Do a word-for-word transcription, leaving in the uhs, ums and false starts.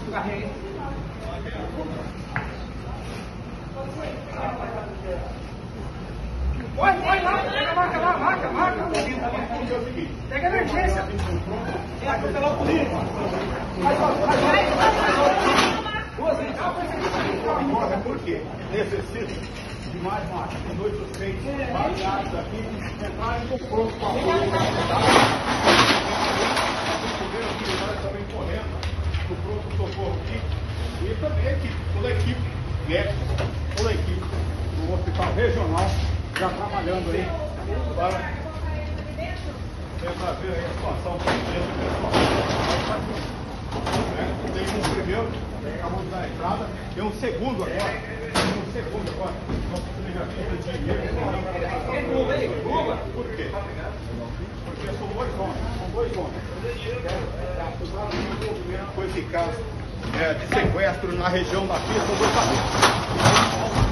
Carregue. Vai, vai lá, pega a marca lá, marca, marca. Pega a emergência. Vai atropelar o polícia. Vai, vai, vai. Por quê? Necessita de mais marcas. Tem dois suspeitos baseados aqui, entrarem com pronto para a rua. Também correndo no pronto socorro aqui. E também a equipe, toda a equipe médica, toda a equipe do hospital regional já trabalhando aí para trazer aí a situação para desse pessoal. Tem um primeiro, acabou de dar a entrada, tem um segundo agora, tem um segundo agora. Nosso já de dinheiro. Por quê? Porque são dois homens, são dois homens. Com esse caso é, de sequestro na região da pista do Cabelo.